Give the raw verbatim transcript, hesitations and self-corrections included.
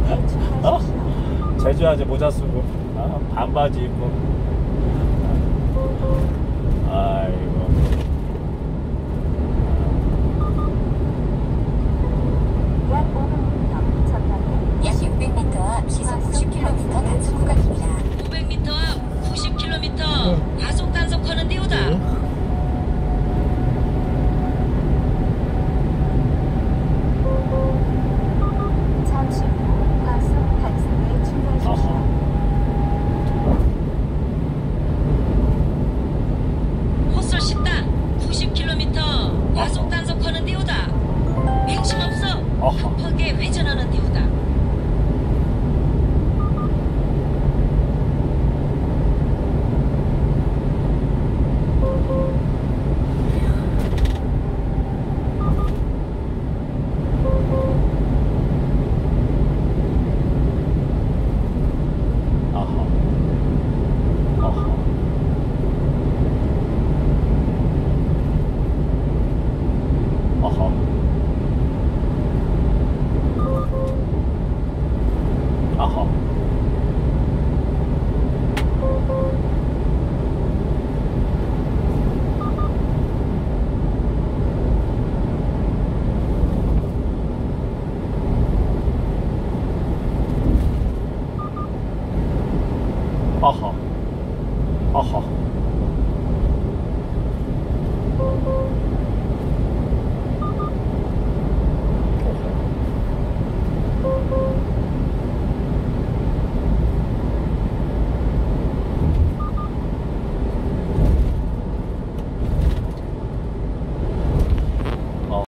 어? 제주야 이제 모자 쓰고 어? 반바지 입고 아이고 약 육백 미터 앞 시속 구십 킬로미터 단속 구간입니다. 오백 미터 앞 구십 킬로미터 과속 단속하는 데오다. 잠시 후 과속 단속에 주의하십시오. 헛설 식당 구십 킬로미터 과속 단속하는 데오다. 맹심 없어. 어허. 급하게 회전하는 데오다.